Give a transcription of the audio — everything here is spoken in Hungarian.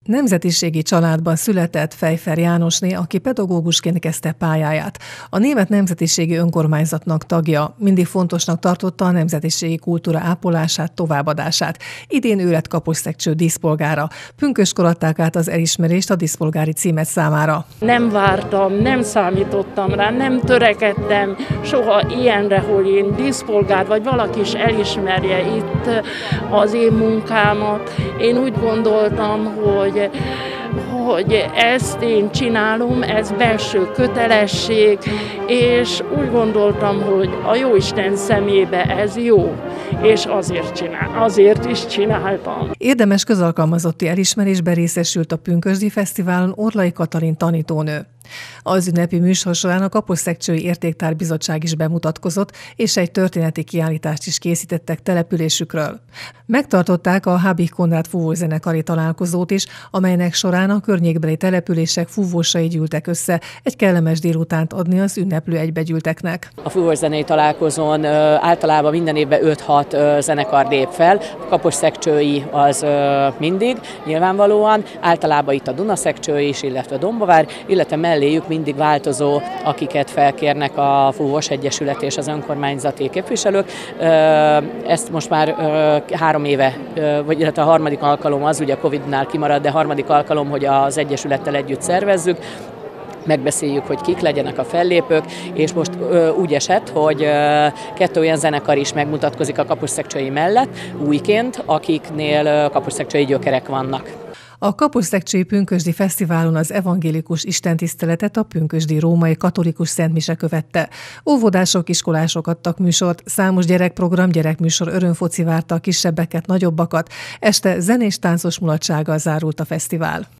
Nemzetiségi családban született Pfeiffer Jánosné, aki pedagógusként kezdte pályáját. A német nemzetiségi önkormányzatnak tagja, mindig fontosnak tartotta a nemzetiségi kultúra ápolását, továbbadását. Idén ő lett Kaposzteggcső díszpolgára. Pünköskor adták át az elismerést a díszpolgári címet számára. Nem vártam, nem számítottam rá, nem törekedtem soha ilyenre, hogy én díszpolgár vagy valaki is elismerje itt az én munkámat. Én úgy gondoltam, hogy ezt én csinálom, ez belső kötelesség, és úgy gondoltam, hogy a Jóisten szemébe ez jó, és azért is csináltam. Érdemes közalkalmazotti elismerésben részesült a Pünkösdi Fesztiválon Orlai Katalin tanítónő. Az ünnepi műsor során a Kaposzteggcsői Értéktárbizottság is bemutatkozott, és egy történeti kiállítást is készítettek településükről. Megtartották a Habich Konrád fúvózenekari találkozót is, amelynek során a környékbeli települések fúvósai gyűltek össze egy kellemes délutánt adni az ünneplő egybegyűlteknek. A fúvószenei találkozón általában minden évben 5-6 zenekar lép fel, a kaposzteggcsői az mindig, nyilvánvalóan, általában itt a Dunaszegcső is, illetve Dombovár, illetve melléjük mindig változó, akiket felkérnek a Fúvós Egyesület és az önkormányzati képviselők. Ezt most már 3 éve, vagy illetve a harmadik alkalom az, ugye a Covid-nál kimaradt, de harmadik alkalom, hogy az Egyesülettel együtt szervezzük. Megbeszéljük, hogy kik legyenek a fellépők, és most úgy esett, hogy 2 olyan zenekar is megmutatkozik a kaposzteggcsői mellett, újként, akiknél kaposzteggcsői gyökerek vannak. A Kaposzteggcsői Pünkösdi Fesztiválon az evangélikus istentiszteletet a pünkösdi római katolikus szentmise követte. Óvodások, iskolások adtak műsort, számos gyerekprogram, gyerekműsor, örömfoci várta a kisebbeket, nagyobbakat. Este zenés táncos mulatsággal zárult a fesztivál.